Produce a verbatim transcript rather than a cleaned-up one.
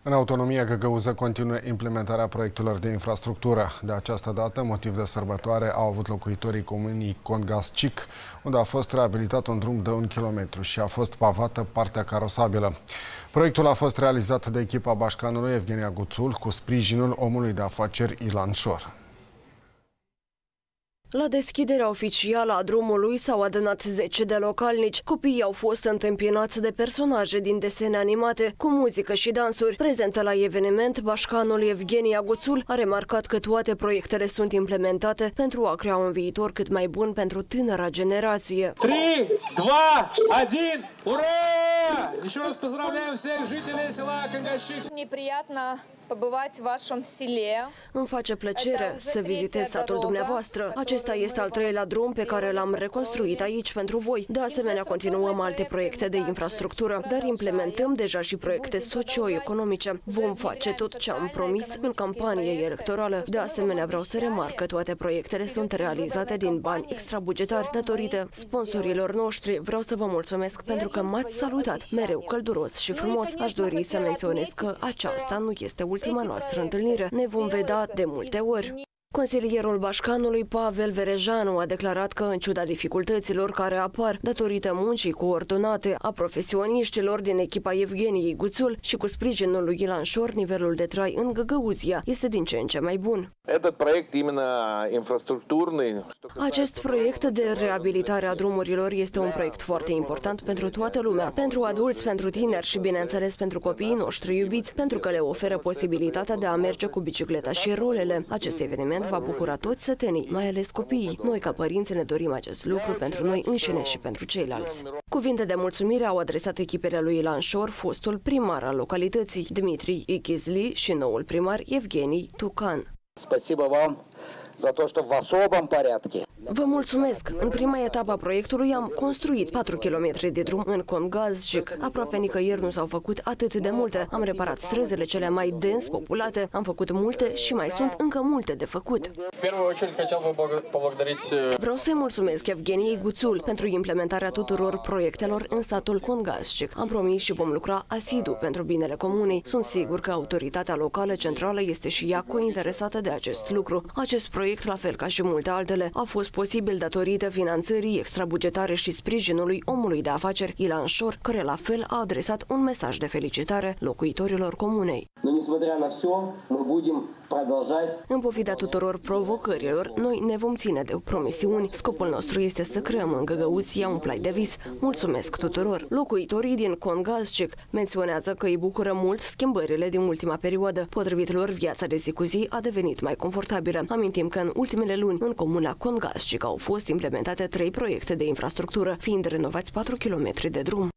În autonomia găgăuză continuă implementarea proiectelor de infrastructură. De această dată, motiv de sărbătoare au avut locuitorii comunii Congas-Cic, unde a fost reabilitat un drum de un kilometru și a fost pavată partea carosabilă. Proiectul a fost realizat de echipa bașcanului Evgenia Guțul cu sprijinul omului de afaceri Ilan Șor. La deschiderea oficială a drumului s-au adunat zece de localnici. Copiii au fost întâmpinați de personaje din desene animate, cu muzică și dansuri. Prezentă la eveniment, bașcanul Evgenia Guțul a remarcat că toate proiectele sunt implementate pentru a crea un viitor cât mai bun pentru tânăra generație. trei, doi, unu, ura! Еще раз поздравляем всех жителей села Congas-Cic. Неприятно побывать в вашем селе. Îmi face plăcere să vizitez satul dumneavoastră. Acesta este al treilea drum pe care l-am reconstruit aici pentru voi. De asemenea, continuăm alte proiecte de infrastructură, dar implementăm deja și proiecte socio-economice. Vom face tot ce am promis în campanie electorală. De asemenea, vreau să remarc că toate proiectele sunt realizate din bani extrabugetari datorită sponsorilor noștri. Vreau să vă mulțumesc pentru că m-ați salutat mereu călduros și frumos. Aș dori să menționez că aceasta nu este ultima noastră întâlnire. Ne vom vedea de multe ori. Consilierul bașcanului Pavel Verejanu a declarat că, în ciuda dificultăților care apar datorită muncii coordonate a profesioniștilor din echipa Evgeniei Guțul și cu sprijinul lui Ilan Șor, nivelul de trai în Găgăuzia este din ce în ce mai bun. Acest proiect de reabilitare a drumurilor este un proiect foarte important pentru toată lumea, pentru adulți, pentru tineri și, bineînțeles, pentru copiii noștri iubiți, pentru că le oferă posibilitatea de a merge cu bicicleta și rolele. Acest eveniment va bucura toți sătenii, mai ales copiii. Noi, ca părinți, ne dorim acest lucru pentru noi înșine și pentru ceilalți. Cuvinte de mulțumire au adresat echipele lui Ilan Șor, fostul primar al localității, Dmitri Ichizli, și noul primar Evgenii Tucan. Vă mulțumesc! În prima etapă a proiectului am construit patru kilometri de drum în Congas-Cic. Aproape nicăieri nu s-au făcut atât de multe. Am reparat străzile cele mai dens populate, am făcut multe și mai sunt încă multe de făcut. Vreau să-i mulțumesc Evgeniei Guțul pentru implementarea tuturor proiectelor în satul Congas-Cic. Am promis și vom lucra asidu pentru binele comunei. Sunt sigur că autoritatea locală centrală este și ea cointeresată de acest lucru. Acest proiect, la fel ca și multe altele, a fost posibil datorită finanțării extrabugetare și sprijinului omului de afaceri Ilan Șor, care la fel a adresat un mesaj de felicitare locuitorilor comunei. În pofida tuturor provocărilor, noi ne vom ține de promisiuni. Scopul nostru este să creăm în Găgăuzia un plai de vis. Mulțumesc tuturor! Locuitorii din Congas-Cic menționează că îi bucură mult schimbările din ultima perioadă. Potrivit lor, viața de zi cu zi a devenit mai confortabilă. Amintim că în ultimele luni, în comuna Congas-Cic au fost implementate trei proiecte de infrastructură, fiind renovați patru kilometri de drum.